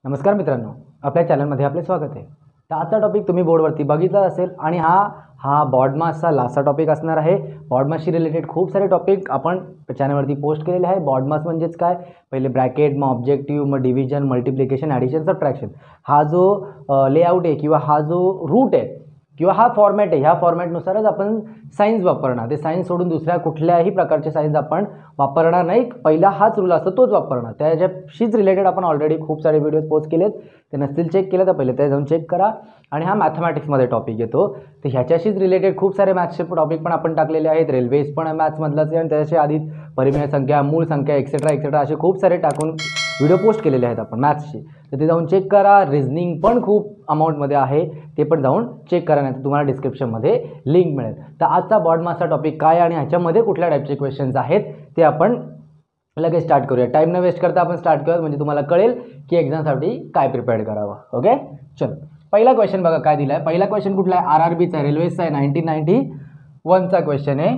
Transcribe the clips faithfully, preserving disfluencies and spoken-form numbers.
नमस्कार मित्रांनो, आपल्या चॅनलमध्ये आपले स्वागत आहे। तर आजचा टॉपिक तुम्ही बोर्डवरती बघितला असेल आणि हा हा बॉडमासचा लास्टचा टॉपिक असणार आहे। बॉडमासशी रिलेटेड खूप सारे टॉपिक आपण चॅनलवरती पोस्ट केलेले आहे। बॉडमास म्हणजेच काय, पहिले ब्रॅकेट, मग ऑब्जेक्टिव्ह, मग डिव्हिजन, मल्टिप्लिकेशन, ॲडिशन, सबट्रॅक्शन, हा जो लेआउट आहे किंवा हा जो रूट आहे किंवा हा फॉर्मॅट आहे, ह्या फॉर्मॅटनुसारच आपण सायन्स वापरणार। ते सायन्स सोडून दुसऱ्या कुठल्याही प्रकारचे सायन्स आपण वापरणार नाही। पहिला हाच रूल असतो तोच वापरणार। त्याच्याशीच रिलेटेड आपण ऑलरेडी खूप सारे व्हिडिओज पोस्ट केलेत, ते नसतील चेक केलं तर पहिले ते जाऊन चेक करा। आणि हा मॅथमॅटिक्समध्ये टॉपिक येतो, तर ह्याच्याशीच रिलेटेड खूप सारे मॅथ्सचे टॉपिक पण आपण टाकलेले आहेत। रेल्वेज पण मॅथ्समधलाच आहे आणि त्याच्या आधी परिमेय संख्या, मूळ संख्या, एक्सेट्रा एक्सेट्रा असे खूप सारे टाकून व्हिडिओ पोस्ट केलेले आहेत आपण मॅथ्सचे, तर ते जाऊन चेक करा। रिझनिंग पण खूप अमाऊंटमध्ये आहे, ते पण जाऊन चेक करा, नाही तर तुम्हाला डिस्क्रिप्शनमध्ये लिंक मिळेल। तर आजचा बॉडमासचा टॉपिक काय आणि ह्याच्यामध्ये कुठल्या टाईपचे क्वेश्चन्स आहेत ते आपण लगेच स्टार्ट करूया। टाईम न वेस्ट करता आपण स्टार्ट करूया, म्हणजे तुम्हाला कळेल की एक्झामसाठी काय प्रिपेअर करावं। ओके, चलो पहिला क्वेश्चन बघा काय दिला आहे। पहिला क्वेश्चन कुठला आहे, आर आर बीचा, रेल्वेचा आहे, नाईन्टीन नाईन्टी वनचा क्वेश्चन आहे।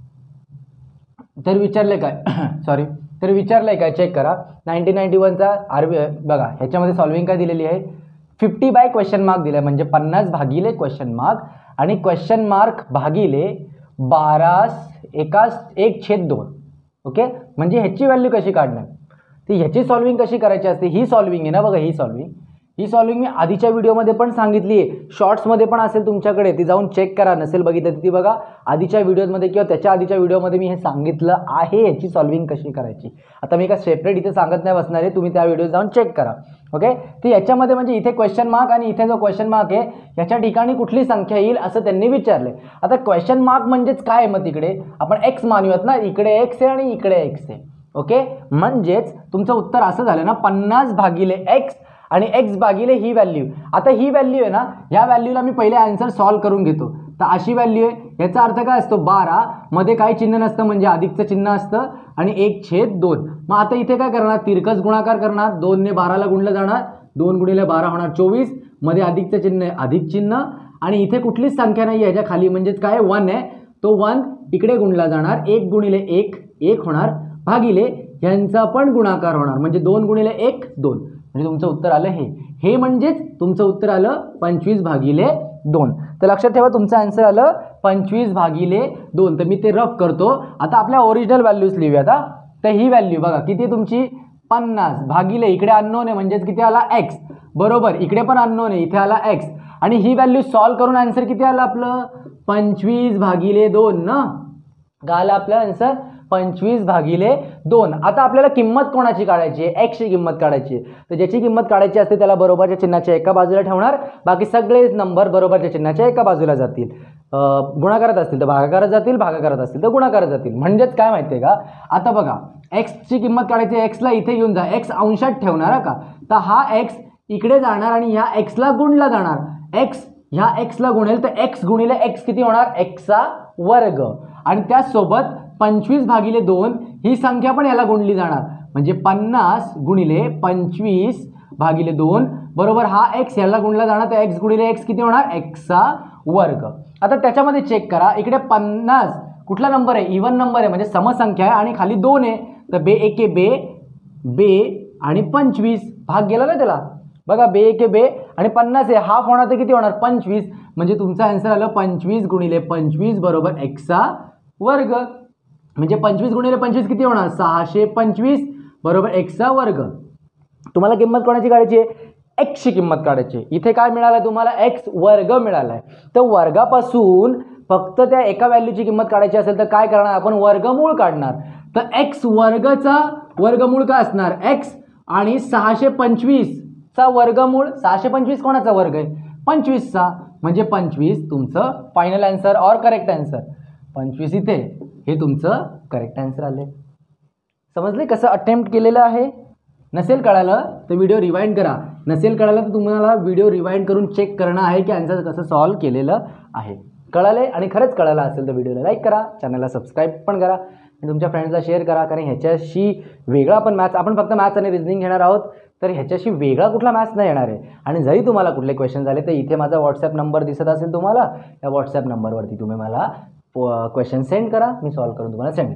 तर विचारले काय सॉरी तर विचारलंय काय, चेक करा। नाईन्टीन नाईन्टी वनचा आर बी बघा, ह्याच्यामध्ये सॉल्विंग काय दिलेली आहे, फिफ्टी बाय क्वेश्चन मार्क दिला आहे, म्हणजे पन्नास भागिले क्वेश्चन मार्क आणि क्वेश्चन मार्क भागिले बारा एकाच एक छेद दोन। ओके, म्हणजे ह्याची व्हॅल्यू कशी काढणार, तर ह्याची सॉल्विंग कशी करायची असते, ही सॉल्विंग आहे ना बघा, ही सॉल्विंग ही सॉल्विंग मी आधीच्या व्हिडिओमध्ये पण सांगितली आहे, शॉर्ट्समध्ये पण असेल तुमच्याकडे, ती जाऊन चेक करा। नसेल बघितलं ती बघा, आधीच्या व्हिडिओमध्ये किंवा त्याच्या आधीच्या व्हिडिओमध्ये मी हे सांगितलं आहे याची सॉल्विंग कशी करायची। आता मी का सेपरेट इथे सांगत नाही बसणार आहे, तुम्ही त्या व्हिडिओ जाऊन चेक करा। ओके, तर याच्यामध्ये म्हणजे इथे क्वेश्चन मार्क आणि इथे जो क्वेश्चन मार्क आहे याच्या ठिकाणी कुठली संख्या येईल असं त्यांनी विचारले। आता क्वेश्चन मार्क म्हणजेच काय, मग तिकडे आपण एक्स मानूयात ना, इकडे एक्स आहे आणि इकडे एक्स आहे। ओके, म्हणजेच तुमचं उत्तर असं झालं ना, पन्नास भागिले एक्स आणि एक्स भागिले ही व्हॅल्यू। आता ही व्हॅल्यू आहे ना, ह्या व्हॅल्यूला मी पहिले आन्सर सॉल्व करून घेतो। तर अशी व्हॅल्यू आहे, याचा अर्थ काय असतो, बारा मध्ये काही चिन्ह नसतं म्हणजे अधिकचं चिन्ह असतं आणि एक छेद दोन। मग आता इथे काय करणार, तिरकस गुणाकार करणार, दोन ने बाराला गुणलं जाणार, दोन गुणिले बारा होणार चोवीस, मध्ये अधिकचं चिन्ह आहे अधिक चिन्ह आणि इथे कुठलीच संख्या नाही ह्याच्या खाली, म्हणजेच काय वन आहे, तो वन इकडे गुणला जाणार, एक गुणिले एक एक होणार भागिले यांचा पण गुणाकार होणार, म्हणजे दोन गुणिले एक दोन, म्हणजे तुमचं उत्तर आलं हे हे म्हणजेच तुमचं उत्तर आलं पंचवीस भागिले दोन। तर लक्षात ठेवा, तुमचं आन्सर आलं पंचवीस भागिले दोन। तर मी ते रफ करतो। आता आपल्या ओरिजिनल व्हॅल्यूज लिहूयात। तर ही व्हॅल्यू बघा किती तुमची, पन्नास भागिले इकडे अननोन आहे म्हणजेच किती आला एक्स, बरोबर, इकडे पण अननोन आहे, इथे आला एक्स, आणि ही व्हॅल्यू सॉल्व करून आन्सर किती आलं आपलं, पंचवीस भागिले दोन ना, काय आलं आपलं आन्सर, पंचवीस भागिले दोन। आता आपल्याला किंमत कोणाची काढायची आहे, एक्सची किंमत काढायची आहे। तर ज्याची किंमत काढायची असते त्याला बरोबरच्या चिन्हाच्या एका बाजूला ठेवणार, बाकी सगळे नंबर बरोबरच्या चिन्हाच्या एका बाजूला जातील। गुणाकारात असतील तर भागाकारात जातील, भागाकारात असतील तर गुणाकारात जातील। म्हणजेच काय माहिती आहे का, आता बघा एक्सची किंमत काढायची, एक्सला इथे घेऊन जा, एक्स अंशात ठेवणार का, तर हा एक्स इकडे जाणार आणि ह्या एक्सला गुणला जाणार, एक्स ह्या एक्सला गुणेल तर एक्स गुणिले एक्स किती होणार, एक्सचा वर्ग, आणि त्याचसोबत पंचवीस भागिले दोन ही संख्या पण याला गुणली जाणार, म्हणजे पन्नास गुणिले पंचवीस भागिले दोन बरोबर हा एक्स याला गुणला जाणार, तर एक्स गुणिले एक्स किती होणार, एक्सचा वर्ग। आता त्याच्यामध्ये चेक करा, इकडे पन्नास कुठला नंबर आहे, इवन नंबर आहे म्हणजे समसंख्या आहे, आणि खाली दोन आहे, तर बे एके बे बे आणि पंचवीस भाग गेला ना त्याला, बघा बे एके बे आणि पन्नास आहे, हाफ होणार तर किती होणार पंचवीस, म्हणजे तुमचा आन्सर आलं पंचवीस गुणिले पंचवीस बरोबर एक्सचा वर्ग, म्हणजे पंचवीस गुणिले पंचवीस किती होणार, सहाशे पंचवीस बरोबर एक्सचा वर्ग। तुम्हाला किंमत कोणाची काढायची आहे, एक्सची किंमत काढायची आहे। इथे काय मिळालं तुम्हाला, एक्स वर्ग मिळाला आहे। तर वर्गापासून फक्त त्या एका व्हॅल्यूची किंमत काढायची असेल तर काय करणार आपण, वर्गमूळ काढणार। तर एक्स वर्गचा वर्गमूळ काय असणार, एक्स आणि सहाशे पंचवीस चा वर्गमूळ, सहाशे पंचवीस कोणाचा वर्ग आहे, पंचवीसचा, म्हणजे पंचवीस तुमचं फायनल आन्सर और करेक्ट आन्सर, पंचवीस इथे हे तुमचं करेक्ट आन्सर आले। समजले कसं अटेम्प्ट केलेलं आहे। नसेल कळालं तर व्हिडिओ रिवाइंड करा, नसेल कळालं तर तुम्हाला व्हिडिओ रिवाइंड करून चेक करणं आहे की आन्सर कसं सॉल्व केलेलं आहे। कळाले आणि खरंच कळालं असेल तर व्हिडिओला लाईक करा, चॅनलला सबस्क्राईब पण करा आणि तुमच्या फ्रेंड्सला शेअर करा, कारण ह्याच्याशी वेगळा पण मॅथ्स, आपण फक्त मॅथ्स आणि रिझनिंग घेणार आहोत, तर ह्याच्याशी वेगळा कुठला मॅथ्स नाही येणार आहे। आणि जरी तुम्हाला कुठले क्वेश्चन झाले तर इथे माझा व्हॉट्सॲप नंबर दिसत असेल तुम्हाला, त्या व्हॉट्सॲप नंबरवरती तुम्ही मला क्वेश्चन सेंड करा, मी सॉल्व करून तुम्हाला सेंड करेन।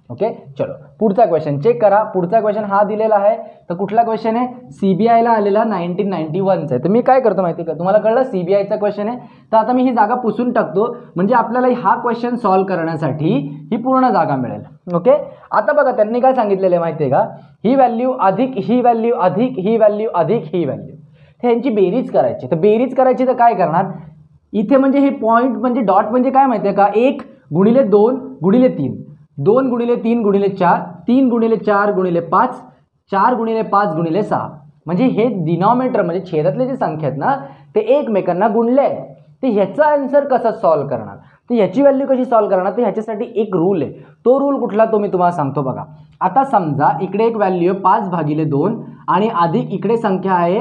ओके चलो पुढचा क्वेश्चन चेक करा. पुढचा क्वेश्चन हा दिलेला आहे. तर कुठला क्वेश्चन आहे? सीबीआयला आलेला नाईन्टीन नाईन्टी वनचा आहे. तर मी काय करतो माहिती आहे का, तुम्हाला कळलं सीबीआयचा क्वेश्चन आहे. तर आता मी ही जागा पुसून टाकतो म्हणजे आपल्याला हा क्वेश्चन सॉल्व्ह करण्यासाठी ही पूर्ण जागा मिळेल. ओके आता बघा त्यांनी काय सांगितलेलं आहे माहिती आहे का, ही व्हॅल्यू अधिक ही व्हॅल्यू अधिक ही व्हॅल्यू अधिक ही व्हॅल्यू, तर यांची बेरीज करायची. तर बेरीज करायची तर काय करणार इथे, म्हणजे हे पॉईंट म्हणजे डॉट म्हणजे काय माहिती आहे का, एक गुणिले दोन गुणिले तीन, दोन गुणिले तीन गुणिले चार, तीन गुणिले चार गुणिले पाच, चार गुणिले पाच गुणिले सहा, म्हणजे हे डिनॉमिनेटर म्हणजे छेदातले जे संख्या आहेत ना ते एकमेकांना गुणले आहेत. तर ह्याचा आन्सर कसा सॉल्व्ह करणार, तर ह्याची व्हॅल्यू कशी सॉल्व्ह करणार, तर ह्याच्यासाठी एक रूल आहे. तो रूल कुठला तो मी तुम्हाला सांगतो बघा. आता समजा इकडे एक व्हॅल्यू आहे पाच भागिले दोन आणि अधिक इकडे संख्या आहे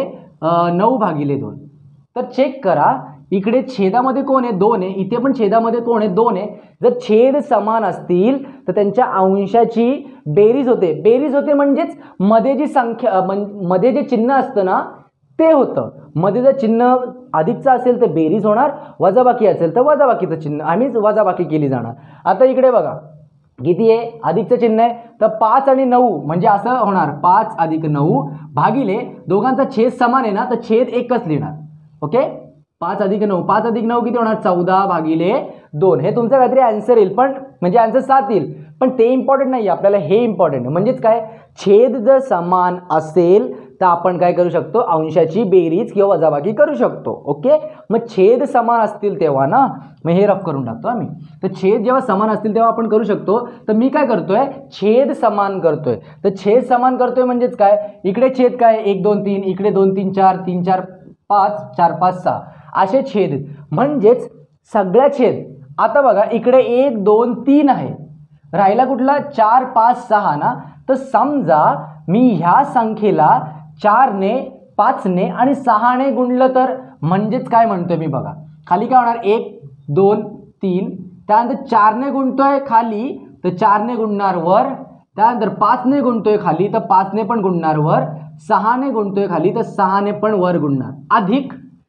नऊ भागिले दोन. तर चेक करा इकडे छेदामध्ये कोण आहे दोन आहे, इथे पण छेदामध्ये कोण आहे दोन आहे. जर छेद समान असतील तर त्यांच्या अंशाची बेरीज होते. बेरीज होते म्हणजेच मध्ये जी संख्या मध्ये जे चिन्ह असतं ना ते होतं. मध्ये जर चिन्ह अधिकचं असेल तर बेरीज होणार, वजाबाकी असेल तर वजाबाकीचं चिन्ह आम्ही वजाबाकी केली जाणार. आता इकडे बघा किती आहे, अधिकचं चिन्ह आहे तर पाच आणि नऊ म्हणजे असं होणार पाच अधिक नऊ भागिले दोघांचा छेद समान आहे ना तर छेद एकच लिहिणार. ओके पाच अधिक नऊ, पाच अधिक नऊ किती होणार चौदा भागिले दोन. हे तुमचं काहीतरी आन्सर येईल पण म्हणजे आन्सर सात येईल पण ते इम्पॉर्टंट नाही, आपल्याला हे इम्पॉर्टंट आहे. म्हणजेच काय छेद जर समान असेल तर आपण काय करू शकतो अंशाची बेरीज किंवा वजाबाकी करू शकतो. ओके मग छेद समान असतील तेव्हा ना, मग हे रफ करून टाकतो आम्ही. तर छेद जेव्हा समान असतील तेव्हा आपण करू शकतो. तर मी काय करतोय छेद समान करतोय. तर छेद समान करतोय म्हणजेच काय इकडे छेद काय एक दोन तीन, इकडे दोन तीन चार, तीन चार पाच, चार पाच सहा असे छेद म्हणजेच सगळ्या छेद. आता बघा इकडे एक दोन तीन आहे, राहिला कुठला चार पाच सहा ना. तर समजा मी ह्या संख्येला चारने पाचने आणि सहाने गुणलं तर म्हणजेच काय म्हणतोय मी बघा खाली काय होणार एक दोन तीन, त्यानंतर चारने गुणतोय खाली तर चारने गुणणार वर, त्यानंतर पाचने गुणतोय खाली तर पाचने पण गुणणार वर, सहाने गुणतोय खाली तर सहाने पण वर गुणणार, अधिक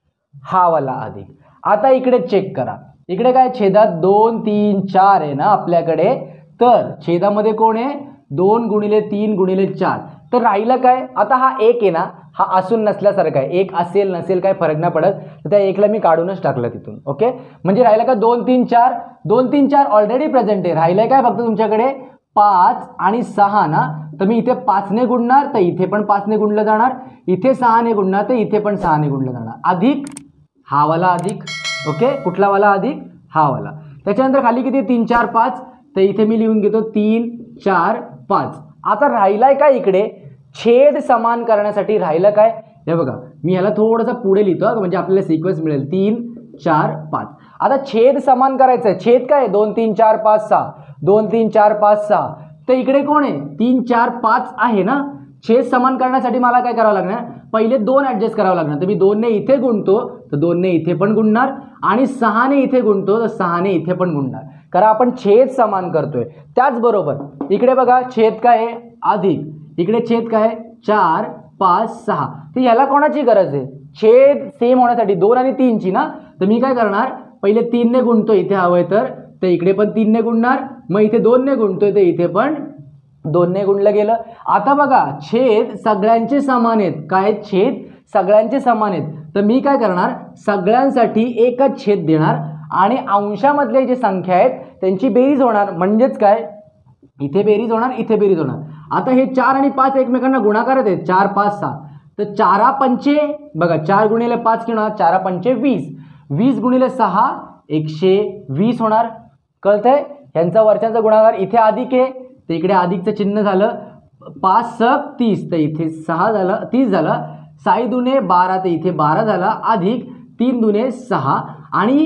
हा वाला अधिक. आता इकडे चेक करा इकडे काय छेदात दोन तीन चार आहे ना आपल्याकडे, तर छेदामध्ये कोण आहे दोन गुणिले तीन गुणिले चार. तर राहिलं काय आता हा एक आहे ना हा असून नसल्यासारखा आहे, एक असेल नसेल काय फरक नाही पडत. तर त्या एकला मी काढूनच टाकलं तिथून. ओके म्हणजे राहिलं का दोन तीन चार, दोन तीन चार ऑलरेडी प्रेझेंट आहे. राहिलंय काय फक्त तुमच्याकडे पाच आणि सहा ना. तर मी इथे पाचने गुणणार तर इथे पण पाचने गुणलं जाणार, इथे सहाने गुणणार तर इथे पण सहाने गुणलं जाणार, अधिक हा वाला अधिक. ओके कुठला वाला अधिक हा वाला. त्याच्यानंतर खाली किती तीन चार पाच, तर इथे मी लिहून घेतो तीन चार पाच. आता राहिलाय काय इकडे छेद समान करण्यासाठी राहिलं काय हे बघा मी ह्याला थोडंसं पुढे लिहितो म्हणजे आपल्याला सिक्वेन्स मिळेल तीन चार पाच. आता छेद समान करायचं आहे. छेद काय दोन तीन चार पाच सहा, दोन तीन चार पाच सहा. तर इकडे कोण आहे तीन चार पाच आहे ना. छेद समान करण्यासाठी मला काय करावं लागणार पहिले दोन ॲडजस्ट करावं लागणार. तर मी दोनने इथे गुणतो तर दोनने इथे पण गुणणार आणि सहाने इथे गुणतो तर सहाने इथे पण गुणणार, कारण आपण छेद समान करतोय. त्याचबरोबर इकडे बघा छेद काय आहे अधिक, इकडे छेद काय आहे चार पाच सहा. तर याला कोणाची गरज आहे छेद सेम होण्यासाठी दोन आणि तीनची ना. तर मी काय करणार पहिले तीनने गुणतो इथे हवंय तर तर इकडे पण तीनने गुणणार, मग इथे दोनने गुणतोय तर इथे पण दोनने गुणलं गेलं. आता बघा छेद सगळ्यांचे समान आहेत. काय छेद सगळ्यांचे समान आहेत. तर मी काय करणार सगळ्यांसाठी एकच छेद देणार आणि अंशामधले जे संख्या आहेत त्यांची बेरीज होणार. म्हणजेच काय इथे बेरीज होणार इथे बेरीज होणार. आता हे चार आणि पाच एकमेकांना गुणाकारच आहेत चार पाच सहा. तर चारा पंचे बघा चार गुणिले पाच किती होणार चारा पंचे वीस, वीस गुणिले सहा एकशे वीस होणार. कळतंय ह्यांचा वरच्यांचा गुणाकार इथे अधिक आहे तर इकडे अधिकचं चिन्ह झालं. पाच सक तीस तर इथे सहा झालं तीस झालं, साई दुने बारा तर इथे बारा झाला, अधिक तीन दुने सहा. आणि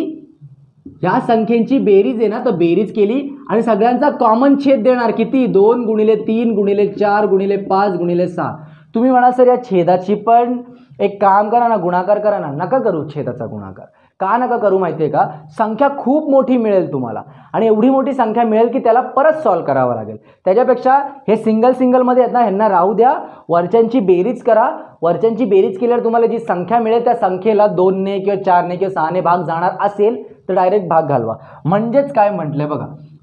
या संख्येची बेरीज आहे ना तर बेरीज केली आणि सगळ्यांचा कॉमन छेद देणार किती दोन गुणिले तीन गुणिले चार गुणिले पाच गुणिले सहा. तुम्ही म्हणा सर या छेदाची पण एक काम करा ना गुणाकार करा ना. नका करू छेदाचा गुणाकार. का नका करू माहिती आहे का संख्या खूप मोठी मिळेल तुम्हाला आणि एवढी मोठी संख्या मिळेल की त्याला परत सॉल्व करावं लागेल. त्याच्यापेक्षा हे सिंगल सिंगलमध्ये आहेत ना ह्यांना राहू द्या, वरच्यांची बेरीज करा. वरच्यांची बेरीज केल्यावर तुम्हाला जी संख्या मिळेल त्या संख्येला दोनने किंवा चारने किंवा सहाने भाग जाणार असेल तर डायरेक्ट भाग घालवा. म्हणजेच काय म्हटलंय बघा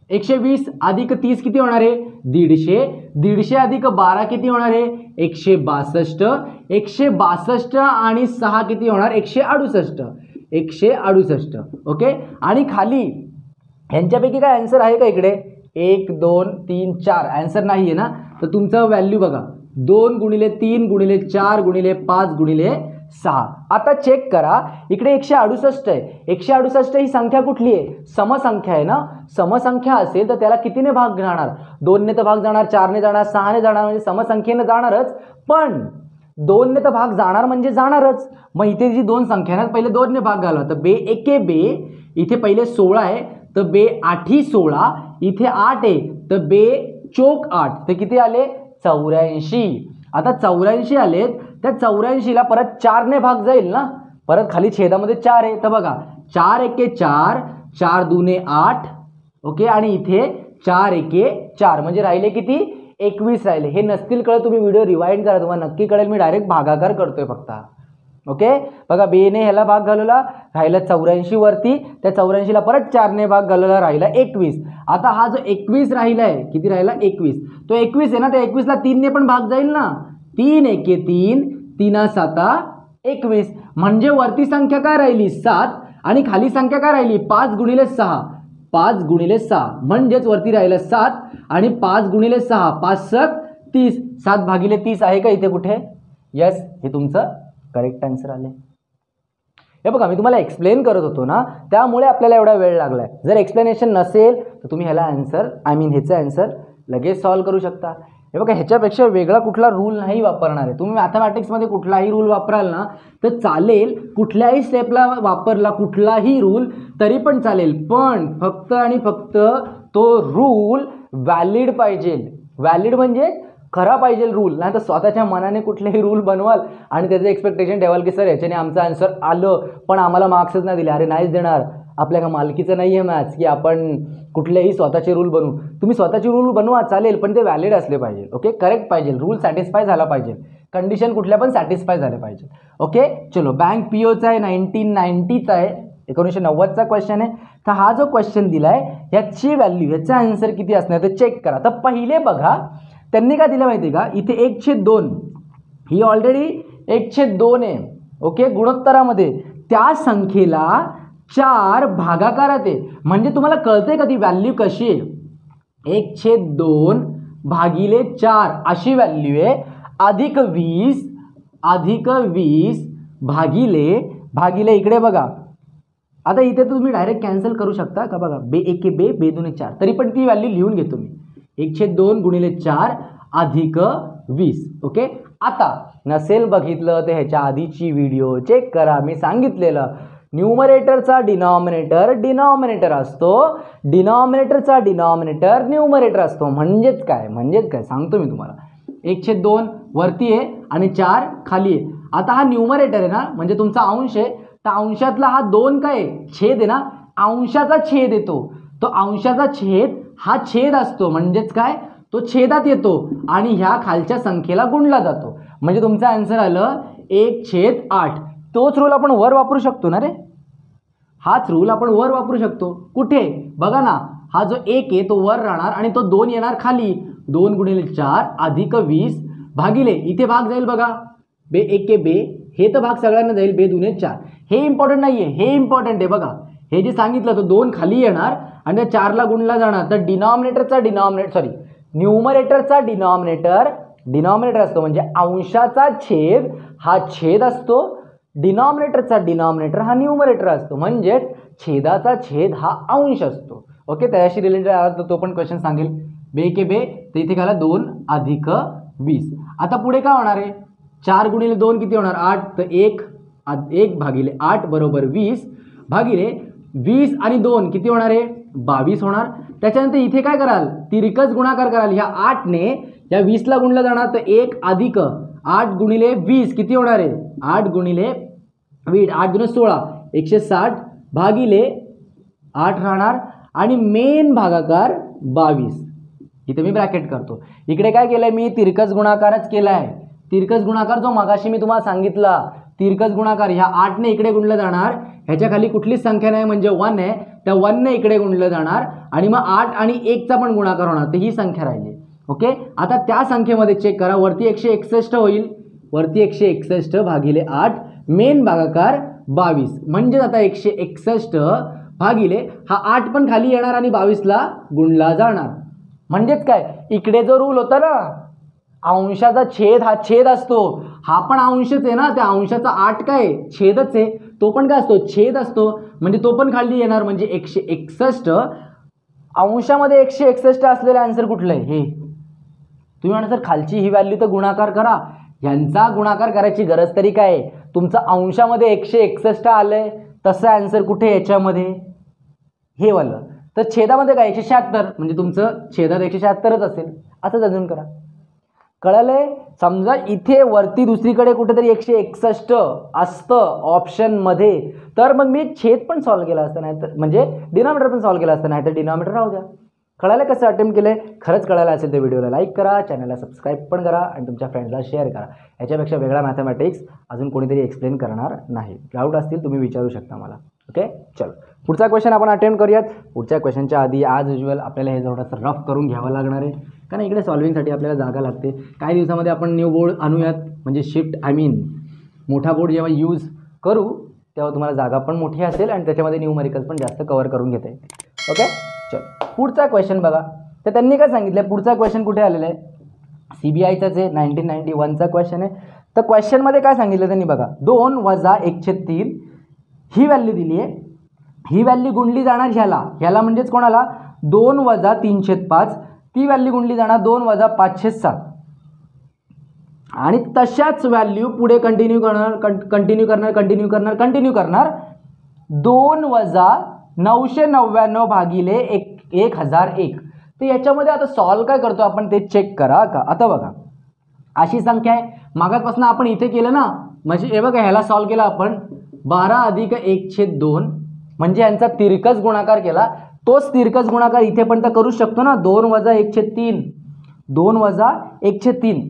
एकशे वीस अधिक तीस किती होणार आहे दीडशे. दीडशे अधिक बारा किती होणार आहे एकशे बासष्ट. एकशे बासष्ट आणि सहा किती होणार एकशे अडुसष्ट. एकशे अडुसष्ट. ओके. आणि खाली ह्यांच्यापैकी काय आन्सर आहे का इकडे एक दोन तीन चार आन्सर नाही आहे ना. तर तुमचं व्हॅल्यू बघा दोन गुणिले तीन गुणिले चार गुणिले पाच गुणिले सहा. आता चेक करा इकडे एकशे अडुसष्ट आहे. एकशे अडुसष्ट ही संख्या कुठली आहे समसंख्या आहे ना. समसंख्या असेल तर त्याला कितीने भाग जाणार दोनने तर भाग जाणार चारने जाणार सहाने जाणार म्हणजे समसंख्येने जाणारच. पण दोनने तर भाग जाणार म्हणजे जाणारच. मग इथे जी दोन संख्या आहेत पहिले दोनने भाग घाला तर बे एके बे. इथे पहिले सोळा आहे तर बे आठी सोळा. इथे आठ आहे तर बे चोक आठ तर किती आले चौऱ्याऐंशी. आता चौऱ्याऐंशी आलेत त्या चौऱ्याऐंशीला परत चारने भाग जाईल ना. परत खाली छेदामध्ये चार आहे तर बघा चार एके चार चार दुने आठ. ओके. आणि इथे चार एके चार म्हणजे राहिले किती एकवीस राहिले. हे नसतील कळत तुम्ही व्हिडिओ रिवाइंड करा तुम्हाला नक्की कळेल. मी डायरेक्ट भागाकार करतोय फक्त. ओके. बघा बेने ह्याला भाग घालवला राहिला चौऱ्याऐंशी वरती. त्या चौऱ्याऐंशीला परत चारने भाग घालवला राहिला एकवीस. आता हा जो एकवीस राहिला आहे किती राहिला एकवीस तो एकवीस आहे ना त्या एकवीसला तीनने पण भाग जाईल ना. तीन एके तीन तीना साता एकवीस म्हणजे वरती संख्या काय राहिली सात आणि खाली संख्या काय राहिली पाच गुणिले सहा. पाच गुणिले सहा म्हणजेच वरती राहिलं सात आणि पाच गुणिले सहा पाच सत तीस. सात भागिले तीस आहे का इथे कुठे. यस हे तुमचं करेक्ट आन्सर आले. हे बघा मी तुम्हाला एक्सप्लेन करत होतो ना त्यामुळे आपल्याला एवढा वेळ लागलाय. जर एक्सप्लेनेशन नसेल तर तुम्ही ह्याला आन्सर आय मीन ह्याचं आन्सर लगेच सॉल्व करू शकता. हे बघा ह्याच्यापेक्षा वेगळा कुठला रूल नाही वापरणार आहे. तुम्ही मॅथमॅटिक्समध्ये कुठलाही रूल वापराल ना तर चालेल. कुठल्याही स्टेपला वापरला कुठलाही रूल तरी पण चालेल. पण फक्त आणि फक्त तो रूल व्हॅलिड पाहिजे. व्हॅलिड म्हणजे खरा पाहिजे रूल. नाही तर स्वतःच्या मनाने कुठलेही रूल बनवाल आणि त्याचं एक्सपेक्टेशन ठेवाल की सर याच्याने आमचं आन्सर आलं पण आम्हाला मार्क्सच नाही दिले. अरे नाहीच देणार. आपल्या का मालकीचं नाही आहे मॅथ्स की आपण कुठलेही स्वतःचे रूल बनवू. तुम्ही स्वतःचे रूल बनवा चालेल पण ते व्हॅलिड असले पाहिजे. ओके. करेक्ट पाहिजे. रूल सॅटिस्फाय झाला पाहिजे. कंडिशन कुठल्या पण सॅटिस्फाय झाले पाहिजे. ओके. चलो बँक पी ओचा आहे नाईन्टीन नाईन्टीचा आहे एकोणीसशे नव्वदचा क्वेश्चन आहे. तर हा जो क्वेश्चन दिला आहे याची व्हॅल्यू याचा आन्सर किती असणार तर चेक करा. तर पहिले बघा त्यांनी काय दिलं माहिती आहे का इथे एक छेद दोन ही ऑलरेडी एक छेद दोन आहे. ओके. गुणोत्तरामध्ये त्या संख्येला चार भागाकारात आहे म्हणजे तुम्हाला कळतंय का ती व्हॅल्यू कशी आहे. एक छेद दोन भागिले चार अशी व्हॅल्यू आहे. अधिक वीस अधिक वीस भागिले भागिले इकडे बघा आता इथे तुम्ही डायरेक्ट कॅन्सल करू शकता का. बघा बे एके बे बे दोन चार तरी पण ती व्हॅल्यू लिहून घेतो मी. एकशे दोन गुणिले चार अधिक वीस. ओके. आता नसेल बघितलं तर ह्याच्या आधीची व्हिडिओ चेक करा. मी सांगितलेलं न्यूमरेटरचा डिनॉमिनेटर डिनॉमिनेटर असतो. डिनॉमिनेटरचा डिनॉमिनेटर न्यूमरेटर असतो. म्हणजेच काय म्हणजेच काय सांगतो मी तुम्हाला. एकशे दोन वरती आहे आणि चार खाली आहे. आता हा न्यूमरेटर आहे ना म्हणजे तुमचा अंश आहे. तर अंशातला हा दोन काय छेद आहे ना अंशाचा छेद येतो. तो अंशाचा छेद हा छेद असतो म्हणजेच काय तो छेदात येतो आणि ह्या खालच्या संख्येला गुणला जातो. म्हणजे तुमचा आन्सर आलं एक छेद आठ. तोच रूल आपण वर वापरू शकतो ना रे. हाच रूल आपण वर वापरू शकतो. कुठे बघा ना हा जो एक आहे तो वर राहणार आणि तो दोन येणार खाली. दोन गुणिले चार अधिक वीस भागिले इथे भाग जाईल बघा बे एके बे हे तर भाग सगळ्यांना जाईल बे दुने चार. हे इम्पॉर्टंट नाही आहे हे इम्पॉर्टंट आहे. बघा हे जे सांगितलं तो दोन खाली येणार आणि त्या चारला गुणला जाणार. तर डिनॉमिनेटरचा डिनॉमिनेटर सॉरी न्यूमरेटरचा डिनॉमिनेटर डिनॉमिनेटर असतो म्हणजे अंशाचा छेद हा छेद असतो. डिनॉमिनेटरचा डिनॉमिनेटर हा न्यूमरेटर असतो म्हणजेच छेदाचा छेद हा अंश असतो. ओके. त्याच्याशी रिलेटेड आला तर तो पण क्वेश्चन सांगेल. बे के बे तर इथे घाला दोन अधिक वीस. आता पुढे काय होणार आहे चार गुणिले दोन किती होणार आठ. तर एक एक भागिले आठ बरोबर वीस भागिले वीस आणि दोन किती होणार आहे बावीस होणार. त्याच्यानंतर इथे काय कराल तिरकस गुणाकार कराल. ह्या आठने या वीसला गुणलं जाणार तर एक अधिक आठ गुणिले वीस किती होणार आहे आठ गुणिले वीस आठ गुणिले सोळा एकशे साठ भागिले आठ राहणार आणि मेन भागाकार बावीस. इथे मी ब्रॅकेट करतो. इकडे काय केलंय मी तिरकस गुणाकारच केलाय. तिरकस गुणाकार जो मगाशी मी तुम्हाला सांगितला तिरकस गुणाकार, ह्या आठने इकडे गुणलं जाणार, ह्याच्या खाली कुठलीच संख्या नाही म्हणजे वन आहे, त्या वनने इकडे गुणलं जाणार आणि मग आठ आणि एकचा पण गुणाकार होणार, तर ही संख्या राहिली. ओके, आता त्या संख्येमध्ये चेक करा, वरती एकशे एकसष्ट होईल, वरती एकशे एकसष्ट भागिले आठ, मेन भागाकार बावीस, म्हणजे आता एकशे एकसष्ट भागिले हा आठ पण खाली येणार आणि बावीसला गुणला जाणार. म्हणजेच काय, इकडे जो रूल होता ना अंशाचा छेद हा छेद असतो, हा पण अंशच आहे ना, त्या अंशाचा आठ काय छेदच आहे, तो पण काय असतो छेद असतो, म्हणजे तो पण खाली येणार, म्हणजे एकशे एकसष्ट अंशामध्ये एकशे एकसष्ट असलेलं आन्सर कुठलं आहे हे. तुम्ही म्हणा सर खालची ही व्हॅल्यू तर गुणाकार करा, यांचा गुणाकार करायची गरज तरी काय आहे, तुमचं अंशामध्ये एकशे एकसष्ट आलंय तसं आन्सर कुठे याच्यामध्ये हे वालं, तर छेदामध्ये काय एकशे शहात्तर, म्हणजे तुमचं छेदात एकशे शहात्तरच असेल, असंच अजून करा. कळलंय. समजा इथे वरती दुसरीकडे कुठेतरी एकशे एकसष्ट असतं ऑप्शनमध्ये, तर मग मी छेद पण सॉल्व्ह केला असतं, नाही तर म्हणजे डिनॉमिनेटर पण सॉल्व्ह केला असतं, नाही तर डिनॉमिनेटर राहू द्या. कळालं कसं अटेम्प्ट केलं आहे. खरंच कळायला असेल तर व्हिडिओला लाईक करा, चॅनलला सबस्क्राईब पण करा आणि तुमच्या फ्रेंड्सला शेअर करा. याच्यापेक्षा वेगळा मॅथमॅटिक्स अजून कोणीतरी एक्सप्लेन करणार नाही. डाऊट असतील तुम्ही विचारू शकता मला. ओके, चलो पुढचा क्वेश्चन आपण अटेम्प्ट करूयात. पुढच्या क्वेश्चनच्या आधी ॲज युज्युअल आपल्याला हे थोडंसं रफ करून घ्यावं लागणार आहे, कारण इकडे सॉल्विंगसाठी आपल्याला जागा लागते. काही दिवसामध्ये आपण न्यू बोर्ड आणूयात, म्हणजे शिफ्ट आय मीन मोठा बोर्ड जेव्हा यूज करू तेव्हा तुम्हाला जागा पण मोठी असेल आणि त्याच्यामध्ये न्यूमरिकल्स पण जास्त कव्हर करून घेता येईल. ओके, चलो पुढचा क्वेश्चन बघा. तर त्यांनी काय सांगितलं, पुढचा क्वेश्चन कुठे आलेला आहे, सी बी आयचाच आहे, नाईन्टीन नाईन्टी वनचा क्वेश्चन आहे. तर क्वेश्चनमध्ये काय सांगितलं त्यांनी बघा, दोन वजा एकशे तीन ही व्हॅल्यू दिली आहे, ही व्हॅल्यू गुणली जाणार ह्याला, ह्याला म्हणजेच कोणाला, दोन वजा तीनशे पाच, ती व्हॅल्यू गुणली जाणार दोन वजा पाचशे सात, आणि तशाच व्हॅल्यू पुढे कंटिन्यू करणार कंटिन्यू करणार कंटिन्यू करणार कंटिन्यू करणार दोन वजा नऊशे नव्याण्णव भागिले एक एक हजार एक. तर याच्यामध्ये आता सॉल्व काय करतो आपण ते चेक करा का. आता बघा अशी संख्या आहे, मागापासून आपण इथे केलं ना, म्हणजे हे बघा ह्याला सॉल्व केला आपण, बारा अधिक एक छेद दोन, म्हणजे यांचा तिरकस गुणाकार केला, तोच तिरकस गुणाकार इथे पण तर करू शकतो ना, दोन वजा एकशे तीन, दोन वजा एकशे तीन.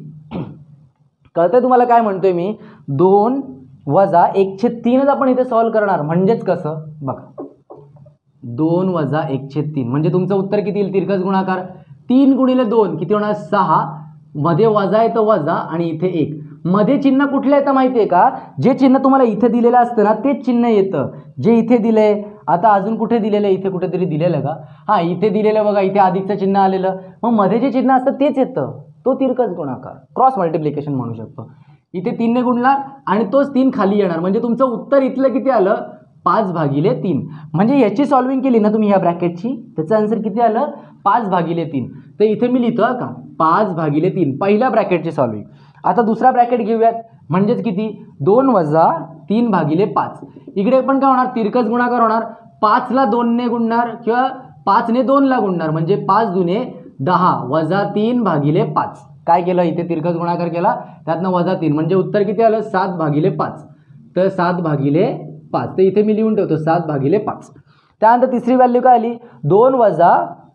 कळतंय तुम्हाला काय म्हणतोय मी, दोन वजा एकशे तीनच आपण इथे सॉल्व करणार, म्हणजेच कसं बघा, दोन वजा एकशे तीन म्हणजे तुमचं उत्तर किती येईल, तिरकस गुणाकार तीन गुणिले दोन किती होणार सहा, मध्ये वजा येतं वजा आणि इथे एक, मध्ये चिन्ह कुठलं येतं माहिती आहे का, जे चिन्ह तुम्हाला इथे दिलेलं असतं ना तेच चिन्ह येतं जे इथे दिलंय. आता अजून कुठे दिलेलं आहे, इथे कुठेतरी दिलेलं का, हां इथे दिलेलं बघा, इथे अधिकचं चिन्ह आलेलं, मग मध्ये जे चिन्ह असतं तेच येतं, तो तिरकस गुणाकार, क्रॉस मल्टिप्लिकेशन म्हणू शकतो. इथे तीनने गुणणार आणि तोच तीन खाली येणार, म्हणजे तुमचं उत्तर इथलं किती आलं, पाच भागिले तीन. म्हणजे याची सॉल्विंग केली ना तुम्ही ह्या ब्रॅकेटची, त्याचं आन्सर किती आलं, पाच भागिले तीन. तर इथे मी लिहितो का पाच भागिले तीन, पहिल्या ब्रॅकेटची सॉल्विंग. आता दुसरा ब्रॅकेट घेऊयात, म्हणजेच किती, दोन वजा तीन भागिले पाच. इकडे पण काय होणार, तिरकस गुणाकार होणार, पाचला दोनने गुणणार किंवा पाचने दोनला गुणणार, म्हणजे पाच दुने दहा वजा तीन भागिले पाच. काय केलं इथे तिरकस गुणाकार केला, त्यातनं वजा तीन, म्हणजे उत्तर किती आलं, सात भागिले पाच. तर सात भागिले पाच, तर इथे मी लिहून ठेवतो सात भागिले पाच. त्यानंतर तिसरी व्हॅल्यू काय आली, दोन वजा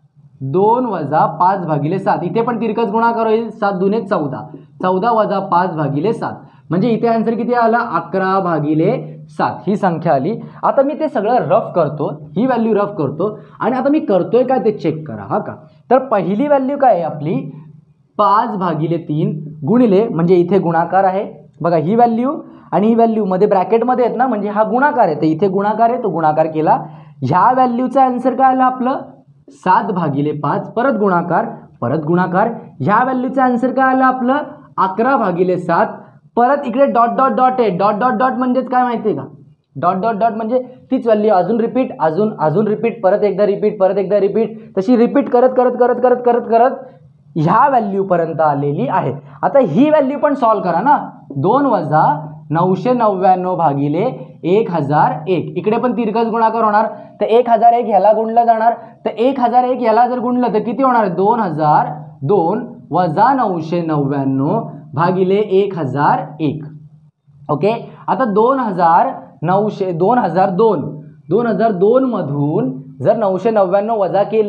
दोन वजा पाच भागिले सात, इथे पण तिरकस गुणाकार होईल, सात दुने चौदा, चौदा वजा पाच भागिले सात, म्हणजे इथे आन्सर किती आला, अकरा भागिले सात ही संख्या आली. आता मी ते सगळं रफ करतो, ही व्हॅल्यू रफ करतो आणि आता मी करतोय काय ते चेक करा हा का. तर पहिली व्हॅल्यू काय आहे आपली, पाच भागिले तीन गुणिले, म्हणजे इथे गुणाकार आहे बघा, ही व्हॅल्यू आणि ही व्हॅल्यू मध्ये ब्रॅकेटमध्ये आहेत ना, म्हणजे हा गुणाकार आहे, तर इथे गुणाकार आहे, तो गुणाकार केला, ह्या व्हॅल्यूचा आन्सर काय आला आपलं सात भागिले पाच, परत गुणाकार परत गुणाकार, ह्या व्हॅल्यूचं आन्सर काय आलं आपलं अकरा भागिले सात, परत इकडे डॉट डॉट डॉट आहे, डॉट डॉट डॉट म्हणजेच काय माहिती आहे का, डॉट डॉट डॉट म्हणजे तीच व्हॅल्यू अजून रिपीट अजून अजून रिपीट परत एकदा रिपीट परत एकदा रिपीट, तशी रिपीट करत करत करत करत करत करत ह्या व्हॅल्यूपर्यंत आलेली आहे. आता ही व्हॅल्यू पण सॉल्व करा ना, दोन वजा नऊशे नव्याण्णव भागिले एक हजार एक, इकडे पण तिरकस गुणाकार होणार, तर एक हजार एक ह्याला गुणलं जाणार, तर एक हजार एक ह्याला जर गुणलं तर किती होणार, दोन हजार दोन वजा नऊशे नव्याण्णव भागिले एक हजार एक. ओके, आता दोन हजार नऊशे दोन हजार दोन दोन हजार दोन मधून जर नऊशे नव्याण्णव वजा केले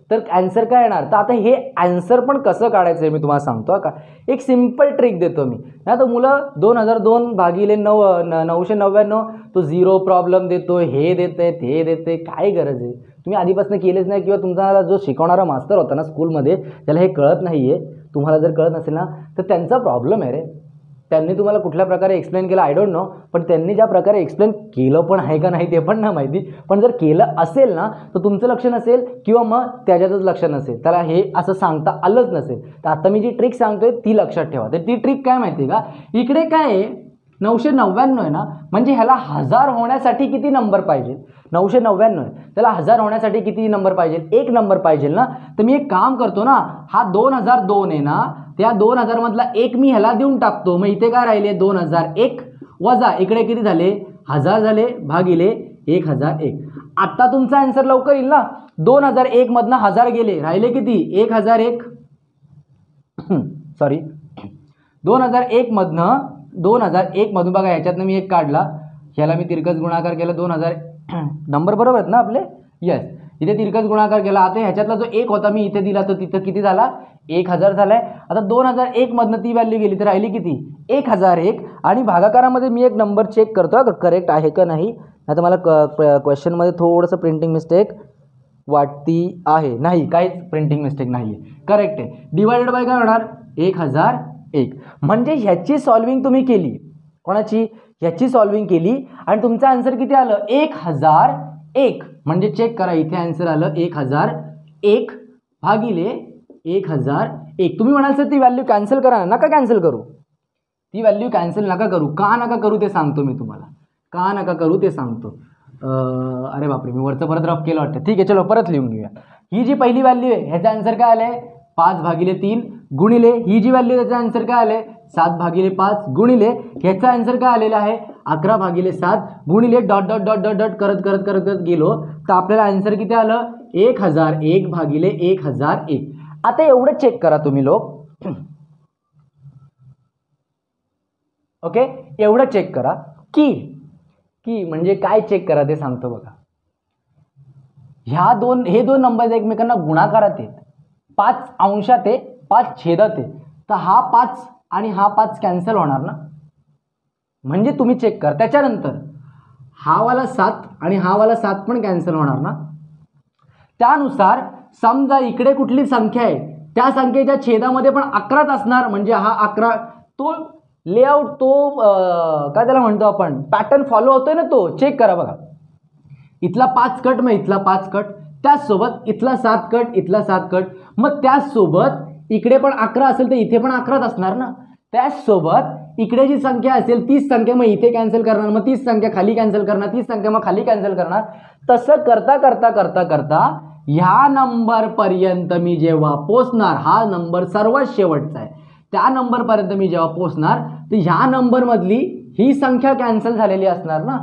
तर ॲन्सर काय येणार. तर आता हे ॲन्सर पण कसं काढायचं आहे मी तुम्हाला सांगतो का. एक सिम्पल ट्रिक देतो मी ना. तर मुलं दोन हजार दोन भागिले नऊ न नऊशे नव्याण्णव तो झिरो प्रॉब्लेम देतो, हे देते ते देते, काय गरज आहे. तुम्ही आधीपासून केलेच नाही किंवा तुमचा जो शिकवणारा मास्तर होता ना स्कूलमध्ये त्याला हे कळत नाही आहे. तुम्हाला जर कळत नसेल ना तर त्यांचा प्रॉब्लेम आहे रे. त्यांनी तुम्हाला कुठल्या प्रकारे एक्सप्लेन केलं आय डोंट नो, पण त्यांनी ज्या प्रकारे एक्सप्लेन केलं पण आहे का नाही ते पण नाही माहिती. पण जर केलं असेल ना तर तुमचं लक्ष नसेल किंवा मग त्याच्यातच लक्ष नसेल, त्याला हे असं सांगता आलंच नसेल. तर आता मी जी ट्रिक सांगतोय ती लक्षात ठेवा. तर ती ट्रिक काय माहिती आहे का. इकडे काय आहे नऊशे नव्याण्णव आहे ना, म्हणजे ह्याला हजार होण्यासाठी किती नंबर पाहिजे. नऊशे नव्याण्णव आहे त्याला हजार होण्यासाठी किती नंबर पाहिजे, एक नंबर पाहिजे ना. तर मी एक काम करतो ना, हा दोन हजार दोन आहे ना, त्या दोन हजार मधला एक मी ह्याला देऊन टाकतो. मग इथे काय राहिले दोन हजार एक वजा इकडे किती झाले हजार झाले भागिले एक हजार एक. आता तुमचा आन्सर लवकर येईल ना. दोन हजार एक मधनं हजार गेले राहिले किती एक हजार एक सॉरी दोन हजार एक मधनं दोन हजार एक मधून बघा ह्याच्यातनं मी एक काढला, ह्याला मी तिरकस गुणाकार केला. दोन हजार नंबर बरोबर आहेत ना आपले. यस, इथे तिरकस गुणाकार केला. आता ह्याच्यातला जो एक होता मी इथे दिला तो तिथं किती झाला एक हजार झालाय. आता दोन हजार एक मधनं ती व्हॅल्यू गेली तर राहिली किती एक हजार एक. आणि भागाकारामध्ये मी एक नंबर चेक करतो का करेक्ट आहे का नाही. आता मला क्वेश्चनमध्ये थोडंसं प्रिंटिंग मिस्टेक वाटती आहे. नाही, काहीच प्रिंटिंग मिस्टेक नाही आहे, करेक्ट आहे. डिवायडेड बाय काय होणार एक हजार एक. म्हणजे ह्याची सॉल्विंग तुम्ही केली, कोणाची ह्याची सॉल्विंग केली आणि तुमचं आन्सर किती आलं एक हजार एक. म्हणजे चेक करा इथे आन्सर आलं एक हजार एक भागिले एक हजार एक. तुम्ही म्हणाल सर ती व्हॅल्यू कॅन्सल करा. नका कॅन्सल करू, ती व्हॅल्यू कॅन्सल नका करू. का नका करू ते सांगतो मी तुम्हाला, का नका करू ते सांगतो. अरे बापरे, मी वरचं परत रफ केलं वाटतं. ठीक आहे, चलो परत लिहून घेऊया. ही जी पहिली व्हॅल्यू आहे ह्याचा आन्सर काय आलंय पाच भागिले तीन गुणिले ही जी व्हॅल्यू त्याचा आन्सर काय आले सात भागिले पाच गुणिले ह्याचा आन्सर काय आलेला आहे अकरा भागिले सात गुणिले dot dot dot dot dot करत करत करत करत गेलो तर आपल्याला आन्सर किती आलं एक हजार एक भागिले एक हजार एक. आता एवढं चेक करा तुम्ही लोक, ओके, एवढं चेक करा की की म्हणजे काय चेक करा ते सांगतो बघा. ह्या दोन हे दोन नंबर एकमेकांना गुणाकारात आहेत, पाच अंशात आहे पाच छेदात आहे. तर हा पाच आणि हा पाच कॅन्सल होणार ना, म्हणजे तुम्ही चेक करा. त्याच्यानंतर हा वाला सात आणि हा वाला सात पण कॅन्सल होणार ना. त्यानुसार समजा इकडे कुठली संख्या आहे त्या संख्येच्या छेदामध्ये पण अकराच असणार, म्हणजे हा अकरा तो लेआउट तो काय त्याला म्हणतो आपण पॅटर्न फॉलो होतोय ना, तो चेक करा बघा. इथला पाच कट मग इथला पाच कट, त्याचसोबत इथला सात कट इथला सात कट, मग त्याचसोबत इकडे पण अकरा असेल तर इथे पण अकराच असणार ना. त्याचसोबत इकडे जी संख्या असेल तीस संख्या मग इथे कॅन्सल करणार, मग तीस संख्या खाली कॅन्सल करणार, तीस संख्या मग खाली कॅन्सल करणार. तसं करता करता करता करता ह्या नंबर पर्यंत मी जेव्हा पोचणार, हा नंबर सर्वात शेवटचा आहे, त्या नंबर पर्यंत मी जेव्हा पोचणार तर ह्या नंबर मधली ही संख्या कॅन्सल झालेली असणार ना.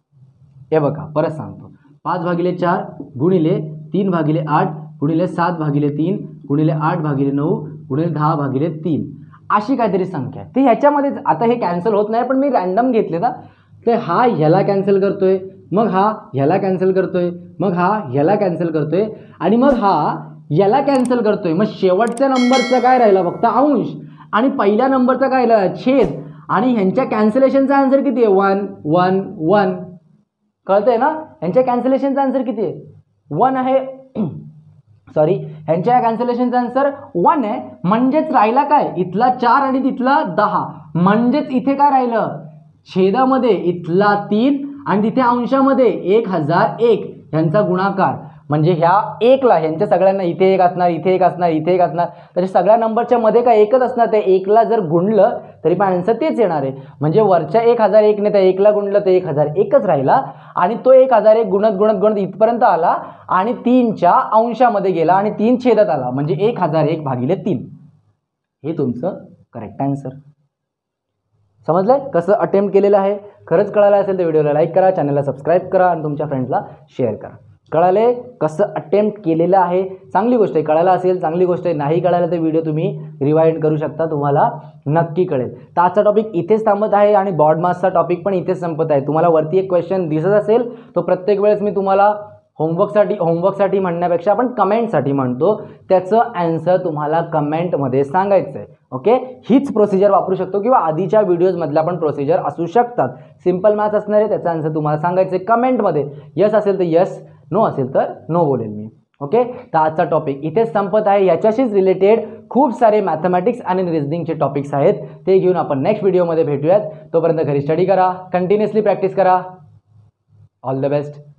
हे बघा परत सांगतो, पाच भागिले चार गुणिले तीन भागिले आठ गुणिले सात भागिले तीन गुणिले आठ भागिले नऊ गुणिले दहा भागिले तीन अशी काहीतरी संख्या आहे. ते ह्याच्यामध्ये आता हे कॅन्सल होत नाही पण मी रॅन्डम घेतले ना. तर हा ह्याला कॅन्सल करतोय, मग हा ह्याला कॅन्सल करतोय, मग हा ह्याला कॅन्सल करतोय आणि मग हा याला कॅन्सल करतोय. मग शेवटच्या नंबरचा काय राहिला फक्त अंश आणि पहिल्या नंबरचा काय राहिला छेद. आणि ह्यांच्या कॅन्सलेशनचा आन्सर किती आहे वन वन वन. कळतंय ना, ह्यांच्या कॅन्सलेशनचा आन्सर किती आहे वन आहे. सॉरी, ह्यांच्या कॅन्सलेशनचा आन्सर वन आहे. म्हणजेच राहिला काय इथला चार आणि तिथला दहा, म्हणजेच इथे काय राहिलं छेदामध्ये इथला तीन आणि तिथे अंशामध्ये एक हजार एक ह्यांचा गुणाकार. म्हणजे ह्या एकला ह्यांच्या सगळ्यांना इथे एक असणार इथे एक असणार इथे एक असणार, तर सगळ्या नंबरच्या मध्ये काय एकच असणार. ते एकला जर गुणलं तरी पण आन्सर तेच येणार आहे. म्हणजे वरच्या एक हजार एकने त्या एकला गुणलं तर एक हजार एकच राहिला आणि तो एक हजार एक गुणत गुणत गुणत इथपर्यंत आला आणि तीनच्या अंशामध्ये गेला आणि तीन छेदात आला, म्हणजे एक हजार एक भागिले तीन. हे तुमचं करेक्ट आन्सर. समजलंय कसं अटेम्प्ट केलेलं आहे. खरंच कळालं असेल तर व्हिडिओला लाईक करा, चॅनलला सबस्क्राईब करा आणि तुमच्या फ्रेंड्सला शेअर करा. कळाले कसं अटेम्प्ट केलेलं आहे, चांगली गोष्ट आहे. कळायला असेल चांगली गोष्ट आहे, नाही कळायला तर व्हिडिओ तुम्ही रिवाइंड करू शकता, तुम्हाला नक्की कळेल. तर आजचा टॉपिक इथेच थांबत आहे आणि बॉर्ड मासचा टॉपिक पण इथेच संपत आहे. तुम्हाला वरती एक क्वेश्चन दिसत असेल तो प्रत्येक वेळेस मी तुम्हाला होमवर्कसाठी होमवर्कसाठी म्हणण्यापेक्षा आपण कमेंटसाठी म्हणतो, त्याचं ॲन्सर तुम्हाला कमेंटमध्ये सांगायचं आहे. ओके, हीच प्रोसिजर वापरू शकतो किंवा आधीच्या व्हिडिओजमधल्या पण प्रोसिजर असू शकतात. सिम्पल मॅथ्स असणार आहे, त्याचा आन्सर तुम्हाला सांगायचं आहे कमेंटमध्ये. यस असेल तर यस, नो असेल तर नो बोलेल मी. ओके, तर आजचा टॉपिक इथेच संपत आहे. याच्याशीच रिलेटेड खूप सारे मॅथमॅटिक्स आणि रिझनिंगचे टॉपिक्स आहेत, ते घेऊन आपण नेक्स्ट व्हिडिओमध्ये भेटूयात. तोपर्यंत घरी स्टडी करा, कंटिन्युअसली प्रॅक्टिस करा. All the best.